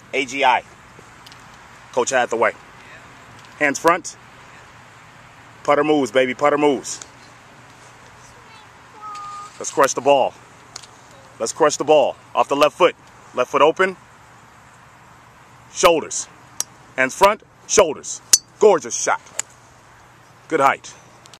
AGI. Coach Hathaway. Hands front. Putter moves, baby. Putter moves. Let's crush the ball. Let's crush the ball. Off the left foot. Left foot open. Shoulders. Hands front. Shoulders. Gorgeous shot. Good height.